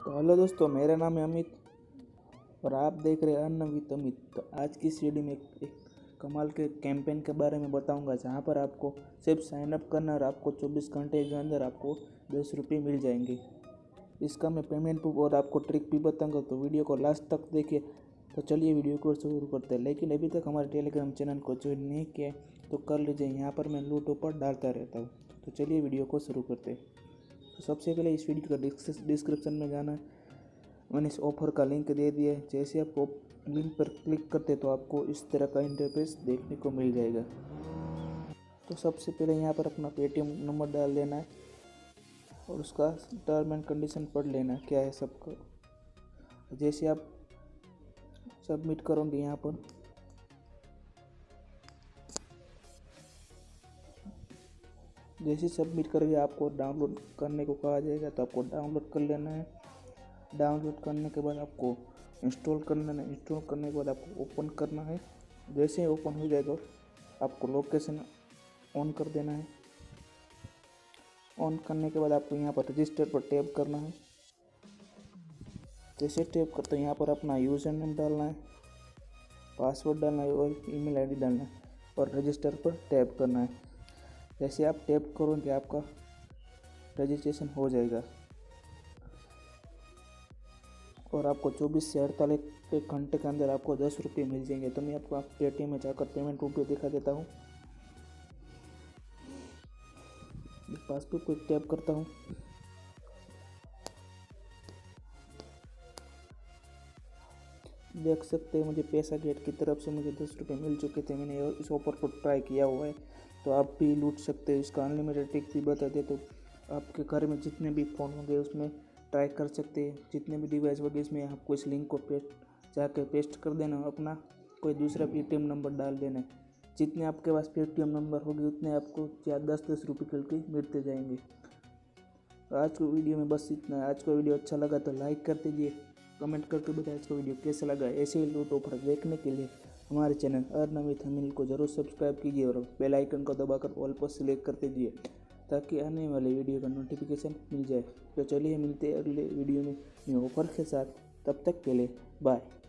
तो हेलो दोस्तों, मेरा नाम है अमित और आप देख रहे हैं अन्न विद अमित। तो आज की इस वीडियो में एक कमाल के कैंपेन के बारे में बताऊंगा, जहां पर आपको सिर्फ साइन अप करना और आपको 24 घंटे के अंदर आपको 10 रुपये मिल जाएंगे। इसका मैं पेमेंट प्रूफ और आपको ट्रिक भी बताऊंगा, तो वीडियो को लास्ट तक देखिए। तो चलिए वीडियो को शुरू करते हैं। लेकिन अभी तक हमारे टेलीग्राम चैनल को ज्वाइन नहीं किया तो कर लीजिए, यहाँ पर मैं लूट ऑफर डालता रहता हूँ। तो चलिए वीडियो को शुरू करते हैं। तो सबसे पहले इस वीडियो का डिस्क्रिप्शन में जाना है, मैंने इस ऑफ़र का लिंक दे दिया है। जैसे आप लिंक पर क्लिक करते तो आपको इस तरह का इंटरफेस देखने को मिल जाएगा। तो सबसे पहले यहाँ पर अपना पेटीएम नंबर डाल देना है और उसका टर्म एंड कंडीशन पढ़ लेना है क्या है सबको। जैसे आप सबमिट करोगे यहाँ पर, जैसे सबमिट करोगे आपको डाउनलोड करने को कहा जाएगा, तो आपको डाउनलोड कर लेना है। डाउनलोड करने के बाद आपको इंस्टॉल कर लेना है। इंस्टॉल करने के बाद आपको ओपन करना है। जैसे ही ओपन हो जाएगा आपको लोकेशन ऑन कर देना है। ऑन करने के बाद आपको यहाँ पर रजिस्टर पर टैप करना है। जैसे टैप करते हैं यहाँ पर अपना यूज़र नेम डालना है, पासवर्ड डालना है और ईमेल आईडी डालना है और रजिस्टर पर टैप करना है। जैसे आप टैप करोगे आपका रजिस्ट्रेशन हो जाएगा और आपको 24 से 48 घंटे के अंदर आपको 10 रुपये मिल जाएंगे। तो मैं आपको पेटीएम में जाकर पेमेंट प्रूफ भी दिखा देता हूँ। पासबुक को टैप करता हूँ। देख सकते हैं मुझे पैसा गेट की तरफ से मुझे 10 रुपये मिल चुके थे। मैंने इस ऑफर को ट्राई किया हुआ है, तो आप भी लूट सकते हो। इसका अनलिमिटेड ट्रिक भी बता दे तो आपके घर में जितने भी फ़ोन होंगे उसमें ट्राई कर सकते हैं। जितने भी डिवाइस होंगे इसमें आपको इस लिंक को पेस्ट कर देना, अपना कोई दूसरा पेटीएम नंबर डाल देना है। जितने आपके पास पेटीएम नंबर होगी उतने आपको 10-10 रुपये करके मिलते जाएंगे। तो आज को वीडियो में बस इतना है। आज का वीडियो अच्छा लगा तो लाइक कर दीजिए, कमेंट करके बताएं आज का वीडियो कैसा लगा। ऐसे ही लूट ऑफर देखने के लिए हमारे चैनल अर्न विद अमित को जरूर सब्सक्राइब कीजिए और बेल आइकन को दबाकर ऑल पर सिलेक्ट कर दीजिए, ताकि आने वाले वीडियो का नोटिफिकेशन मिल जाए। तो चलिए मिलते हैं अगले वीडियो में न्यू ऑफर के साथ। तब तक के लिए बाय।